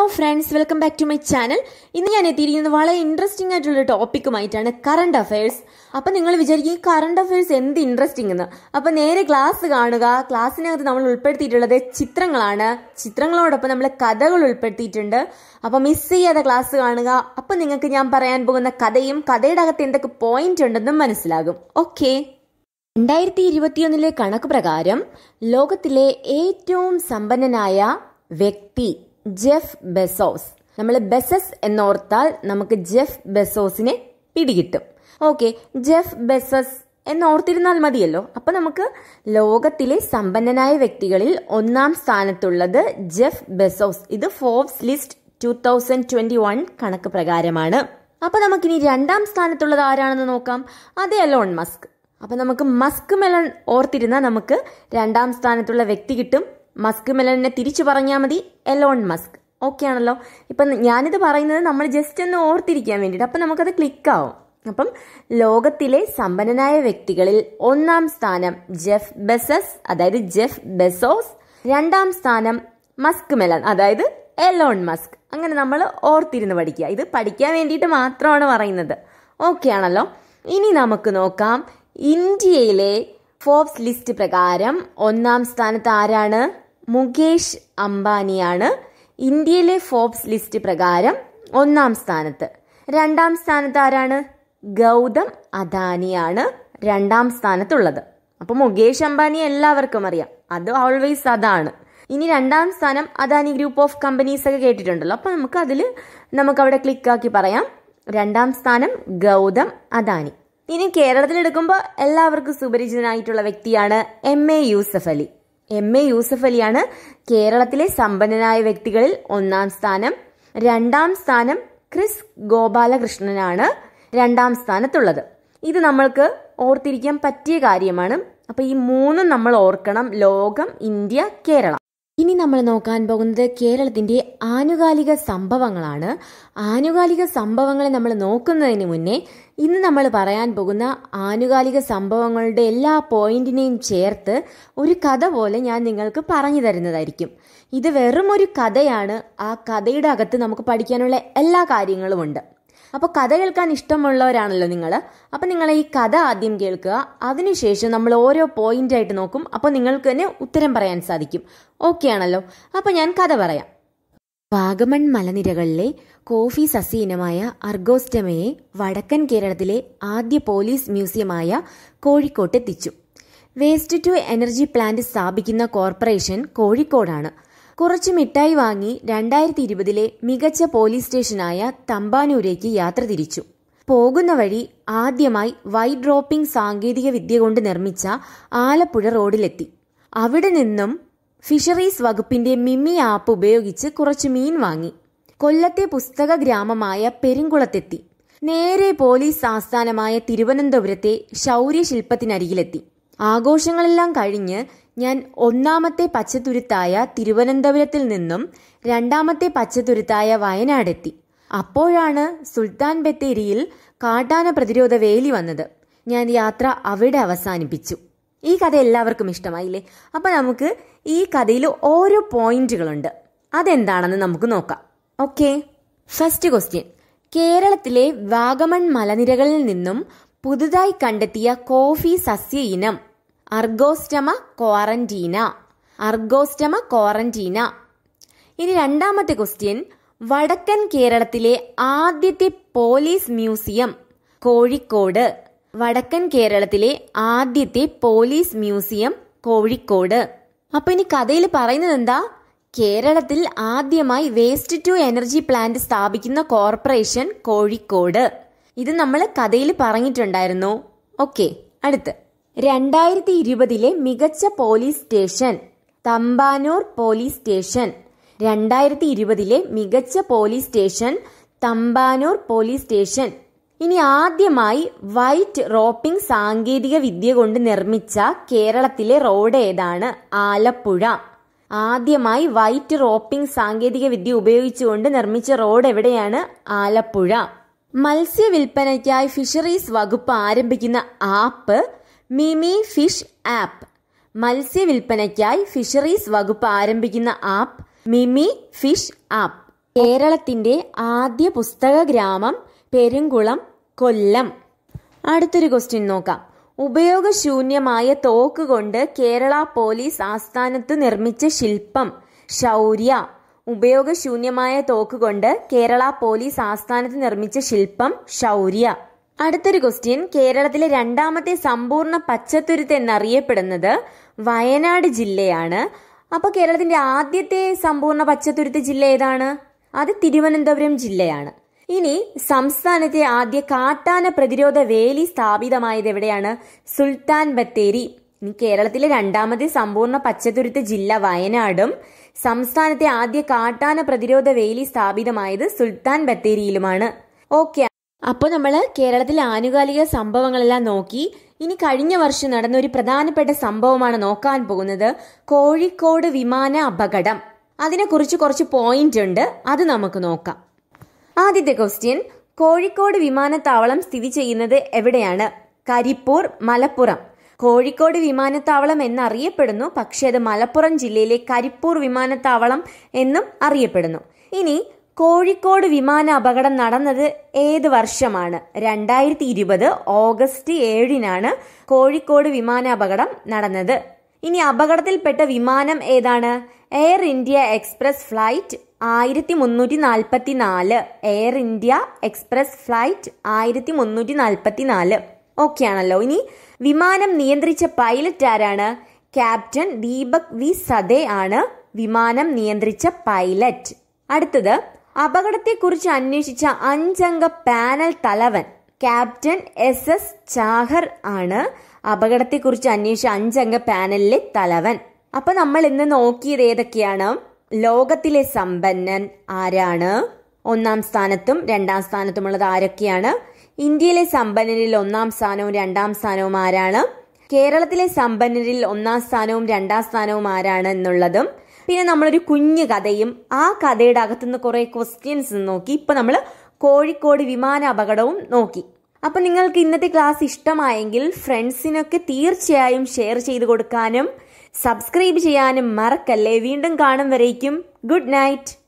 Friends, welcome back to my channel. ഇന്ന് ഞാൻ എത്തിയിരിക്കുന്നത് വളരെ ഇൻട്രസ്റ്റിംഗ് ആയിട്ടുള്ള ടോപ്പിക്കുമായിട്ടാണ്, കറണ്ട് അഫയേഴ്സ്. അപ്പം നിങ്ങൾ വിചാരിക്കും ഈ കറണ്ട് അഫയേഴ്സ് എന്ത് ഇൻട്രസ്റ്റിംഗ് എന്ന്. അപ്പം നേരെ ക്ലാസ് കാണുക. ക്ലാസ്സിനകത്ത് നമ്മൾ ഉൾപ്പെടുത്തിയിട്ടുള്ളത് ചിത്രങ്ങളാണ്. ചിത്രങ്ങളോടൊപ്പം നമ്മൾ കഥകൾ ഉൾപ്പെടുത്തിയിട്ടുണ്ട്. അപ്പം മിസ് ചെയ്യാതെ ക്ലാസ് കാണുക. അപ്പം നിങ്ങൾക്ക് ഞാൻ പറയാൻ പോകുന്ന കഥയും കഥയുടെ അകത്ത് എന്തൊക്കെ പോയിന്റ് ഉണ്ടെന്നും മനസ്സിലാകും. ഓക്കെ. 2021 കണക്ക് പ്രകാരം ലോകത്തിലെ ഏറ്റവും സമ്പന്നനായ വ്യക്തി ജെഫ് ബെസോസ്. നമ്മൾ ബെസസ് എന്നോർത്താൽ നമുക്ക് ജെഫ് ബെസോസിനെ പിടികിട്ടും. ഓക്കെ, ജെഫ് ബെസസ് എന്നോർത്തിരുന്നാൽ മതിയല്ലോ. അപ്പൊ നമുക്ക് ലോകത്തിലെ സമ്പന്നനായ വ്യക്തികളിൽ ഒന്നാം സ്ഥാനത്തുള്ളത് ജെഫ് ബെസോസ്. ഇത് ഫോർബ്സ് ലിസ്റ്റ് 2021 കണക്ക് പ്രകാരമാണ്. അപ്പൊ നമുക്കിനി രണ്ടാം സ്ഥാനത്തുള്ളത് ആരാണെന്ന് നോക്കാം. അത് എലോൺ മസ്ക്. അപ്പൊ നമുക്ക് മസ്ക് മെലൺ ഓർത്തിരുന്നാൽ നമുക്ക് രണ്ടാം സ്ഥാനത്തുള്ള വ്യക്തി കിട്ടും. മസ്ക് മെലണിനെ തിരിച്ചു പറഞ്ഞാൽ മതി, എലോൺ മസ്ക്. ഓക്കെ ആണല്ലോ. ഇപ്പം ഞാനിത് പറയുന്നത് നമ്മൾ ജസ്റ്റ് ഒന്ന് ഓർത്തിരിക്കാൻ വേണ്ടിയിട്ട്. അപ്പം നമുക്കത് ക്ലിക്കാവും. അപ്പം ലോകത്തിലെ സമ്പന്നനായ വ്യക്തികളിൽ ഒന്നാം സ്ഥാനം ജെഫ് ബെസസ്, അതായത് ജെഫ് ബെസോസ്. രണ്ടാം സ്ഥാനം മസ്ക് മെലൺ, അതായത് എലോൺ മസ്ക്. അങ്ങനെ നമ്മൾ ഓർത്തിരുന്ന് പഠിക്കുക. ഇത് പഠിക്കാൻ വേണ്ടിയിട്ട് മാത്രമാണ് പറയുന്നത്. ഓക്കെ ആണല്ലോ. ഇനി നമുക്ക് നോക്കാം, ഇന്ത്യയിലെ ഫോർബ്സ് ലിസ്റ്റ് പ്രകാരം ഒന്നാം സ്ഥാനത്ത് ആരാണ്? മുകേഷ് അംബാനിയാണ് ഇന്ത്യയിലെ ഫോർബ്സ് ലിസ്റ്റ് പ്രകാരം ഒന്നാം സ്ഥാനത്ത്. രണ്ടാം സ്ഥാനത്ത് ആരാണ്? ഗൗതം അദാനിയാണ് രണ്ടാം സ്ഥാനത്തുള്ളത്. അപ്പൊ മുകേഷ് അംബാനി എല്ലാവർക്കും അറിയാം, അത് ഓൾവേസ് അതാണ്. ഇനി രണ്ടാം സ്ഥാനം അദാനി ഗ്രൂപ്പ് ഓഫ് കമ്പനീസ് ഒക്കെ കേട്ടിട്ടുണ്ടല്ലോ. അപ്പൊ നമുക്ക് അവിടെ ക്ലിക്കാക്കി പറയാം. രണ്ടാം സ്ഥാനം ഗൗതം അദാനി. ഇനി കേരളത്തിൽ എടുക്കുമ്പോൾ എല്ലാവർക്കും സുപരിചിതനായിട്ടുള്ള വ്യക്തിയാണ് MA യൂസഫ് അലി. MA യൂസഫ് അലിയാണ് കേരളത്തിലെ സമ്പന്നനായ വ്യക്തികളിൽ ഒന്നാം സ്ഥാനം. രണ്ടാം സ്ഥാനം ക്രിസ് ഗോപാലകൃഷ്ണനാണ് രണ്ടാം സ്ഥാനത്തുള്ളത്. ഇത് നമ്മൾക്ക് ഓർത്തിരിക്കാൻ പറ്റിയ കാര്യമാണ്. അപ്പൊ ഈ മൂന്നും നമ്മൾ ഓർക്കണം: ലോകം, ഇന്ത്യ, കേരളം. ഇനി നമ്മൾ നോക്കാൻ പോകുന്നത് കേരളത്തിന്റെ ആനുകാലിക സംഭവങ്ങളാണ്. ആനുകാലിക സംഭവങ്ങളെ നമ്മൾ നോക്കുന്നതിന് മുന്നേ ഇന്ന് നമ്മൾ പറയാൻ പോകുന്ന ആനുകാലിക സംഭവങ്ങളുടെ എല്ലാ പോയിന്റിനെയും ചേർത്ത് ഒരു കഥ പോലെ ഞാൻ നിങ്ങൾക്ക് പറഞ്ഞു തരുന്നതായിരിക്കും. ഇത് വെറും ഒരു കഥയാണ്. ആ കഥയുടെ അകത്ത് നമുക്ക് പഠിക്കാനുള്ള എല്ലാ കാര്യങ്ങളും ഉണ്ട്. അപ്പോൾ കഥ കേൾക്കാൻ ഇഷ്ടമുള്ളവരാണല്ലോ നിങ്ങൾ. അപ്പം നിങ്ങൾ ഈ കഥ ആദ്യം കേൾക്കുക. അതിനുശേഷം നമ്മൾ ഓരോ പോയിന്റ് ആയിട്ട് നോക്കും. അപ്പോൾ നിങ്ങൾക്ക് തന്നെ ഉത്തരം പറയാൻ സാധിക്കും. ഓക്കെ ആണല്ലോ. അപ്പം ഞാൻ കഥ പറയാം. വാഗമൺ മലനിരകളിലെ കോഫി സസ്യ ഇനമായ അർഗോസ്റ്റമയെ വടക്കൻ കേരളത്തിലെ ആദ്യ പോലീസ് മ്യൂസിയമായ കോഴിക്കോട്ടെത്തിച്ചു. വേസ്റ്റ് ടു എനർജി പ്ലാന്റ് സ്ഥാപിക്കുന്ന കോർപ്പറേഷൻ കോഴിക്കോടാണ്. കുറച്ച് മിഠായി വാങ്ങി 2020 മികച്ച പോലീസ് സ്റ്റേഷനായ തമ്പാനൂരേക്ക് യാത്ര തിരിച്ചു. പോകുന്ന വഴി ആദ്യമായി വൈറ്റ് ഡ്രോപ്പിംഗ് സാങ്കേതിക വിദ്യ കൊണ്ട് നിർമ്മിച്ച ആലപ്പുഴ റോഡിലെത്തി. അവിടെ നിന്നും ഫിഷറീസ് വകുപ്പിന്റെ മിമി ആപ്പ് ഉപയോഗിച്ച് കുറച്ച് മീൻ വാങ്ങി. കൊല്ലത്തെ പുസ്തക ഗ്രാമമായ പെരുങ്കുളത്തെത്തി. നേരെ പോലീസ് ആസ്ഥാനമായ തിരുവനന്തപുരത്തെ ശൗര്യശില്പത്തിനരികിലെത്തി. ആഘോഷങ്ങളെല്ലാം കഴിഞ്ഞ് ഞാൻ ഒന്നാമത്തെ പച്ചത്തുരുത്തായ തിരുവനന്തപുരത്തിൽ നിന്നും രണ്ടാമത്തെ പച്ചത്തുരുത്തായ വയനാടെത്തി. അപ്പോഴാണ് സുൽത്താൻ ബത്തേരിയിൽ കാട്ടാന പ്രതിരോധ വേലി വന്നത്. ഞാൻ യാത്ര അവിടെ അവസാനിപ്പിച്ചു. ഈ കഥ എല്ലാവർക്കും ഇഷ്ടമായില്ലേ? അപ്പം നമുക്ക് ഈ കഥയിൽ ഓരോ പോയിന്റുകളുണ്ട്. അതെന്താണെന്ന് നമുക്ക് നോക്കാം. Okay, first question. കേരളത്തിലെ വാഗമൺ മലനിരകളിൽ നിന്നും പുതുതായി കണ്ടെത്തിയ കോഫി സസ്യ ഇനം അർഗോസ്റ്റമ ക്വാറന്റീന. അർഗോസ്റ്റമ ക്വാറന്റീന. ഇനി രണ്ടാമത്തെ ക്വസ്റ്റ്യൻ. വടക്കൻ കേരളത്തിലെ ആദ്യത്തെ പോലീസ് മ്യൂസിയം കോഴിക്കോട്. വടക്കൻ കേരളത്തിലെ ആദ്യത്തെ പോലീസ് മ്യൂസിയം കോഴിക്കോട്. അപ്പൊ ഇനി കഥയിൽ പറയുന്നത് എന്താ? കേരളത്തിൽ ആദ്യമായി വേസ്റ്റ് ടു എനർജി പ്ലാന്റ് സ്ഥാപിക്കുന്ന കോർപ്പറേഷൻ കോഴിക്കോട്. ഇത് നമ്മൾ കഥയിൽ പറഞ്ഞിട്ടുണ്ടായിരുന്നു. ഓക്കെ, അടുത്ത് 2020 മികച്ച police station Thampanoor police station. 2020 മികച്ച police station Thampanoor police station. ഇനി ആദ്യമായി വൈറ്റ് റോപ്പിംഗ് സാങ്കേതിക വിദ്യ കൊണ്ട് നിർമ്മിച്ച കേരളത്തിലെ റോഡ് ഏതാണ്? ആലപ്പുഴ. ആദ്യമായി വൈറ്റ് റോപ്പിംഗ് സാങ്കേതിക വിദ്യ ഉപയോഗിച്ചുകൊണ്ട് നിർമ്മിച്ച റോഡ് എവിടെയാണ്? ആലപ്പുഴ. മത്സ്യ വിൽപ്പനയ്ക്കായി ഫിഷറീസ് വകുപ്പ് ആരംഭിക്കുന്ന ആപ്പ് മിമി ഫിഷ് ആപ്പ്. മത്സ്യ വിൽപ്പനയ്ക്കായി ഫിഷറീസ് വകുപ്പ് ആരംഭിക്കുന്ന ആപ്പ് മിമി ഫിഷ് ആപ്പ്. കേരളത്തിന്റെ ആദ്യ പുസ്തക ഗ്രാമം പെരുങ്കുളം, കൊല്ലം. അടുത്തൊരു ക്വസ്റ്റ്യൻ നോക്കാം. ഉപയോഗശൂന്യമായ തോക്ക് കൊണ്ട് കേരള പോലീസ് ആസ്ഥാനത്ത് നിർമ്മിച്ച ശില്പം ശൗര്യ. ഉപയോഗശൂന്യമായ തോക്ക് കൊണ്ട് കേരള പോലീസ് ആസ്ഥാനത്ത് നിർമ്മിച്ച ശില്പം ശൗര്യ. അടുത്തൊരു ക്വസ്റ്റ്യൻ. കേരളത്തിലെ രണ്ടാമത്തെ സമ്പൂർണ്ണ പച്ചത്തുരുത്ത് എന്നറിയപ്പെടുന്നത് വയനാട് ജില്ലയാണ്. അപ്പൊ കേരളത്തിന്റെ ആദ്യത്തെ സമ്പൂർണ്ണ പച്ചത്തുരുത്ത് ജില്ല ഏതാണ്? അത് തിരുവനന്തപുരം ജില്ലയാണ്. ഇനി സംസ്ഥാനത്തെ ആദ്യ കാട്ടാന പ്രതിരോധ വേലി സ്ഥാപിതമായത് എവിടെയാണ്? സുൽത്താൻ ബത്തേരി. ഇനി കേരളത്തിലെ രണ്ടാമത്തെ സമ്പൂർണ്ണ പച്ചത്തുരുത്ത് ജില്ല വയനാടും സംസ്ഥാനത്തെ ആദ്യ കാട്ടാന പ്രതിരോധ വേലി സ്ഥാപിതമായത് സുൽത്താൻ ബത്തേരിയിലുമാണ്. ഓക്കെ, അപ്പോൾ നമ്മൾ കേരളത്തിലെ ആനുകാലിക സംഭവങ്ങളെല്ലാം നോക്കി. ഇനി കഴിഞ്ഞ വർഷം നടന്ന ഒരു പ്രധാനപ്പെട്ട സംഭവമാണ് നോക്കാൻ പോകുന്നത്. കോഴിക്കോട് വിമാന അപകടം. അതിനെക്കുറിച്ച് കുറച്ച് പോയിന്റ് ഉണ്ട്, അത് നമുക്ക് നോക്കാം. ആദ്യത്തെ ക്വസ്റ്റ്യൻ. കോഴിക്കോട് വിമാനത്താവളം സ്ഥിതി ചെയ്യുന്നത് എവിടെയാണ്? കരിപ്പൂർ, മലപ്പുറം. കോഴിക്കോട് വിമാനത്താവളം എന്നറിയപ്പെടുന്നു, പക്ഷേ അത് മലപ്പുറം ജില്ലയിലെ കരിപ്പൂർ വിമാനത്താവളം എന്നും അറിയപ്പെടുന്നു. ഇനി കോഴിക്കോട് വിമാന അപകടം നടന്നത് ഏത് വർഷമാണ്? 2020 ഓഗസ്റ്റ് 7 കോഴിക്കോട് വിമാന അപകടം നടന്നത്. ഇനി അപകടത്തിൽപ്പെട്ട വിമാനം ഏതാണ്? Air India Express flight 1344. Air India Express flight 1344. Okay ആണല്ലോ. ഇനി വിമാനം നിയന്ത്രിച്ച പൈലറ്റ് ആരാണ്? ക്യാപ്റ്റൻ ദീപക് വി സദേ ആണ് വിമാനം നിയന്ത്രിച്ച പൈലറ്റ്. അടുത്തത്, അപകടത്തെക്കുറിച്ച് അന്വേഷിച്ച 5 അംഗ പാനൽ തലവൻ ക്യാപ്റ്റൻ SS ചാഹർ ആണ് അപകടത്തെക്കുറിച്ച് അന്വേഷിച്ച 5 അംഗ പാനലിലെ തലവൻ. അപ്പൊ നമ്മൾ ഇന്ന് നോക്കിയത് ഏതൊക്കെയാണ്? ലോകത്തിലെ സമ്പന്നൻ ആരാണ്? 1-ാം സ്ഥാനത്തും 2-ാം സ്ഥാനത്തുമുള്ളത് ആരൊക്കെയാണ്? ഇന്ത്യയിലെ സമ്പന്നരിൽ 1-ാം സ്ഥാനവും 2-ാം സ്ഥാനവും ആരാണ്? കേരളത്തിലെ സമ്പന്നരിൽ 1-ാം സ്ഥാനവും 2-ാം സ്ഥാനവും ആരാണ് എന്നുള്ളതും, പിന്നെ നമ്മളൊരു കുഞ്ഞു കഥയും ആ കഥയുടെ അകത്തുനിന്ന് കുറെ ക്വസ്റ്റ്യൻസ് നോക്കി. ഇപ്പൊ നമ്മൾ കോഴിക്കോട് വിമാന അപകടവും നോക്കി. അപ്പൊ നിങ്ങൾക്ക് ഇന്നത്തെ ക്ലാസ് ഇഷ്ടമായെങ്കിൽ ഫ്രണ്ട്സിനൊക്കെ തീർച്ചയായും ഷെയർ ചെയ്ത് കൊടുക്കാനും സബ്സ്ക്രൈബ് ചെയ്യാനും മറക്കല്ലേ. വീണ്ടും കാണും വരേക്കും ഗുഡ് നൈറ്റ്.